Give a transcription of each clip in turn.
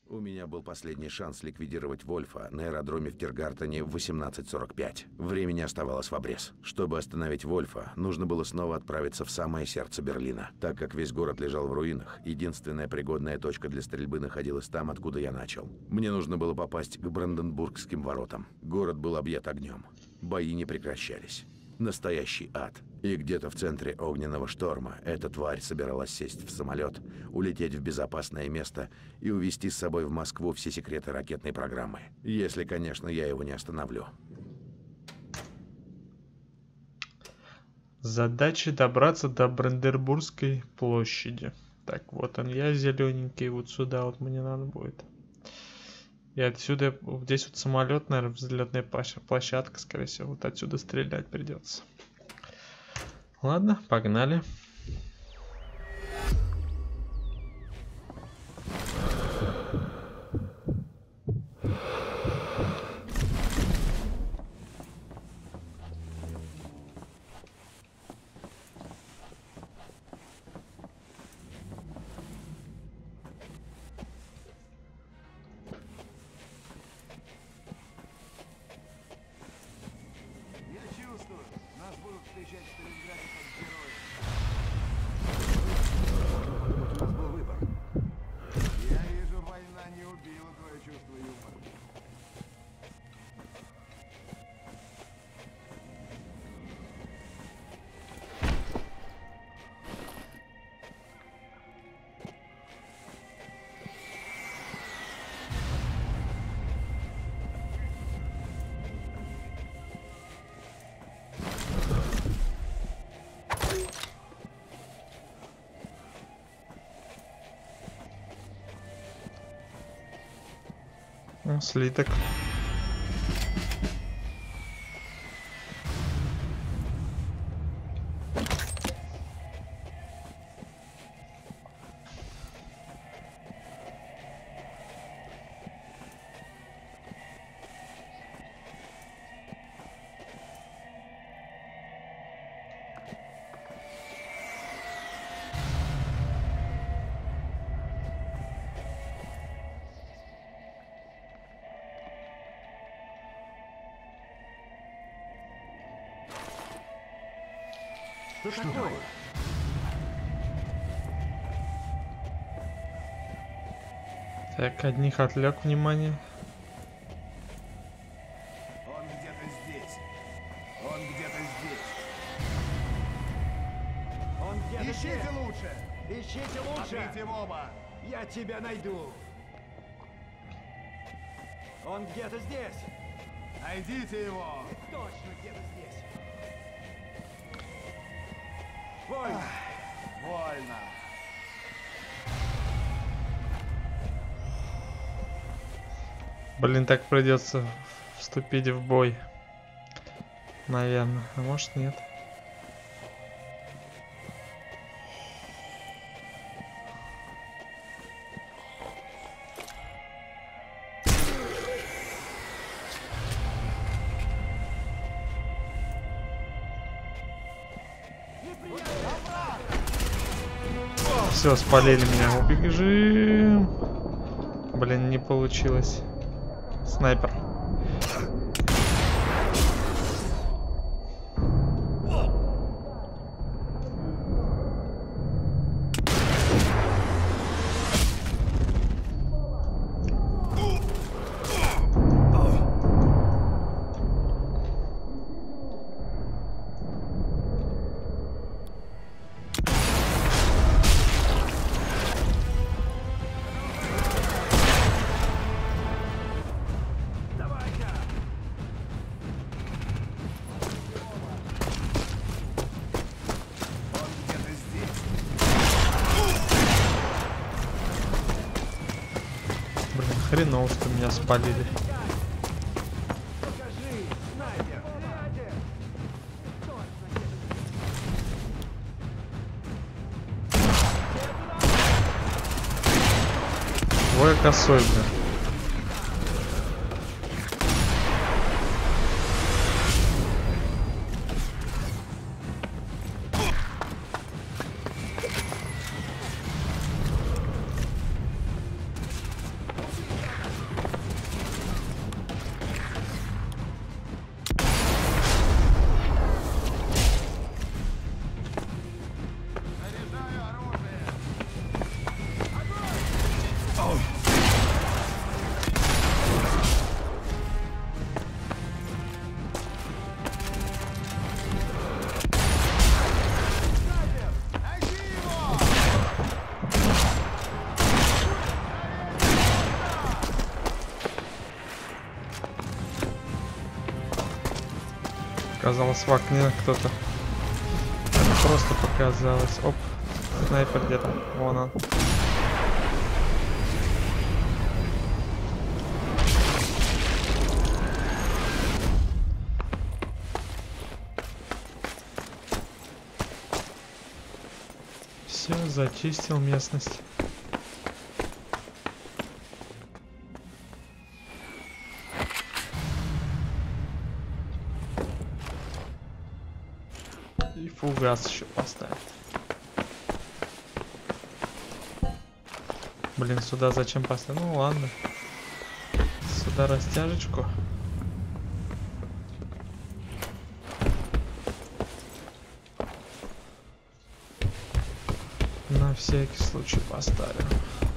У меня был последний шанс ликвидировать Вольфа на аэродроме в Тиргартене в 18:45. Времени оставалось в обрез. Чтобы остановить Вольфа, нужно было снова отправиться в самое сердце Берлина. Так как весь город лежал в руинах, единственная пригодная точка для стрельбы находилась там, откуда я начал. Мне нужно было попасть к Бранденбургским воротам. Город был объят огнем. Бои не прекращались. Настоящий ад. И где-то в центре огненного шторма эта тварь собиралась сесть в самолет, улететь в безопасное место и увезти с собой в Москву все секреты ракетной программы. Если, конечно, я его не остановлю. Задача добраться до Бранденбургской площади. Так, вот он я, зелененький, вот сюда вот мне надо будет. И отсюда, здесь вот самолет, наверное, взлетная площадка, скорее всего, вот отсюда стрелять придется. Ладно, погнали. Слиток. Что такое? Так, одних отвлек внимание. Он где-то здесь. Он где-то здесь. Он где-то Ищите здесь. лучше! Ищите лучше! Смотрите в оба. Я тебя найду! Он где-то здесь! Найдите его. Точно где-то здесь! Вольно! Вольно. Блин, так придется вступить в бой. Наверное. А может нет. Все, спалили меня. Убежим. Блин, не получилось. Снайпер. Хреново, что меня спалили. Покажи! Снайпер! Двое косой, блин. показалось в окне кто-то. Просто показалось. Оп. Снайпер где-то. Вон он. Все, зачистил местность. И фугас еще поставить. Блин, сюда зачем поставить? Ну ладно. Сюда растяжечку. На всякий случай поставим.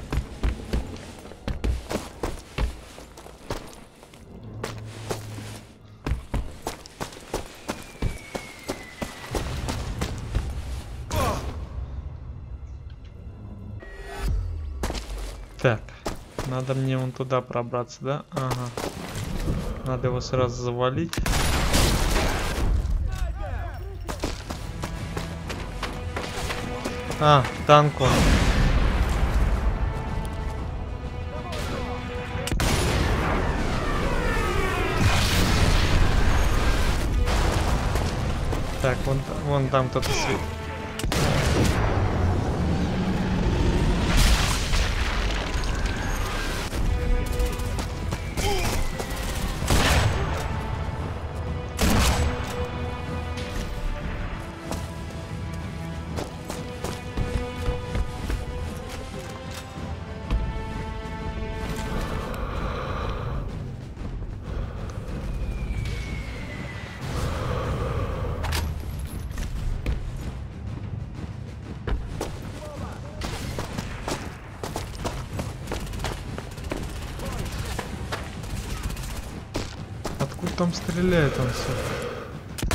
Так, надо мне вон туда пробраться, да? Ага. Надо его сразу завалить. А, танк он. Так, вон там кто-то светит. Откуда там стреляет он все?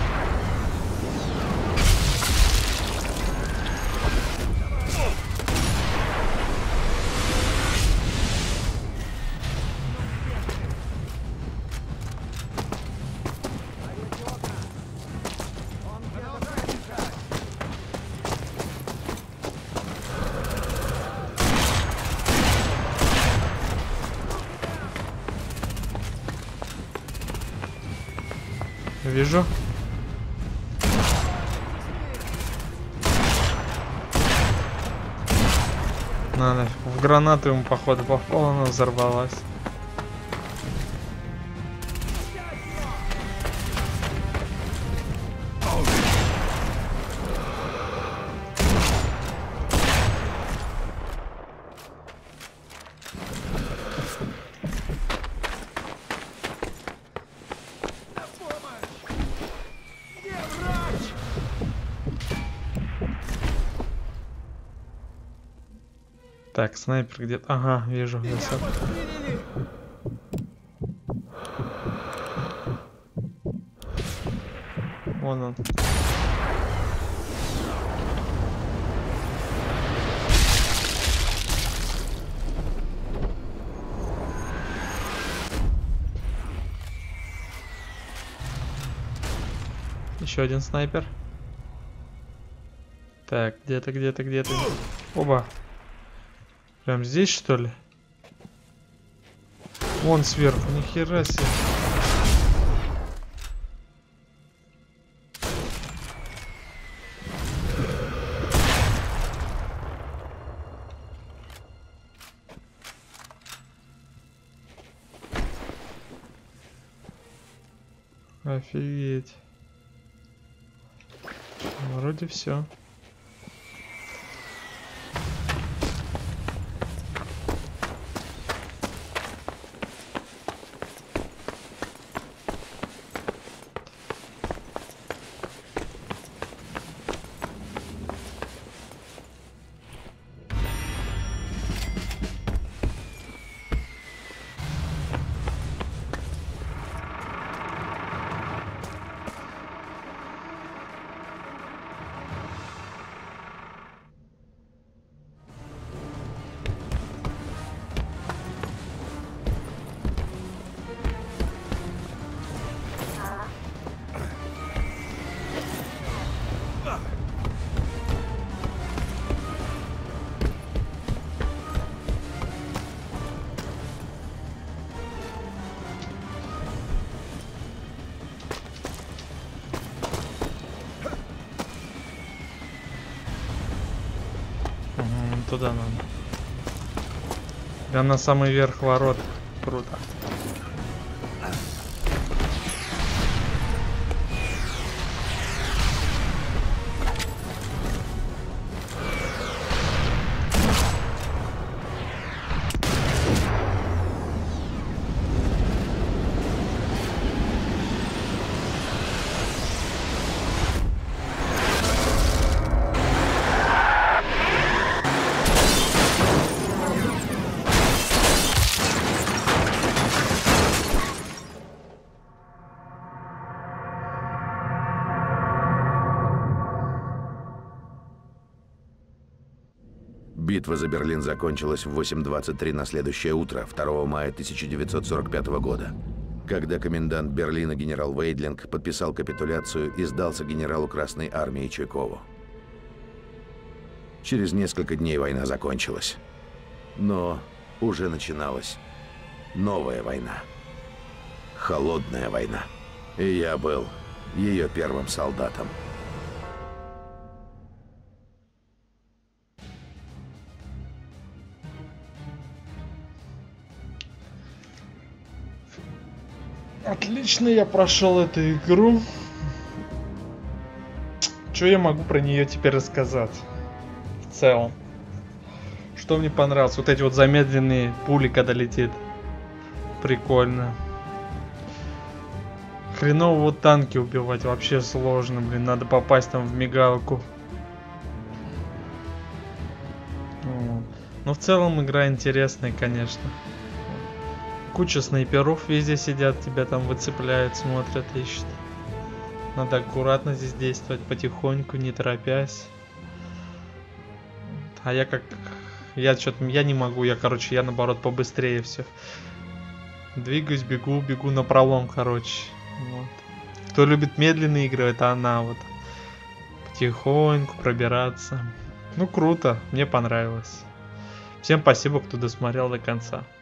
Вижу. Надо. В гранату ему походу попало, она взорвалась. Так, снайпер где-то. Ага, вижу. Вон он. Еще один снайпер. Так, где-то. Оба. Прям здесь, что ли? Вон сверху, нихера себе. Офигеть. Вроде все. туда надо. Прям на самый верх ворот. Круто. Битва за Берлин закончилась в 8:23 на следующее утро, 2 мая 1945 года, когда комендант Берлина генерал Вейдлинг подписал капитуляцию и сдался генералу Красной армии Чайкову. Через несколько дней война закончилась. Но уже начиналась новая война. Холодная война. И я был ее первым солдатом. Отлично, я прошел эту игру. Что я могу про нее теперь рассказать? В целом. Что мне понравилось? Вот эти вот замедленные пули, когда летит. Прикольно. Хреново вот танки убивать вообще сложно, блин. Надо попасть там в мигалку. Вот. Но в целом игра интересная, конечно. Куча снайперов везде сидят, тебя там выцепляют, смотрят, ищут. Надо аккуратно здесь действовать, потихоньку, не торопясь. А я как... Я не могу, я наоборот побыстрее все. Двигаюсь, бегу напролом, короче. Вот. Кто любит медленные игры, это она вот. Потихоньку пробираться. Ну круто, мне понравилось. Всем спасибо, кто досмотрел до конца.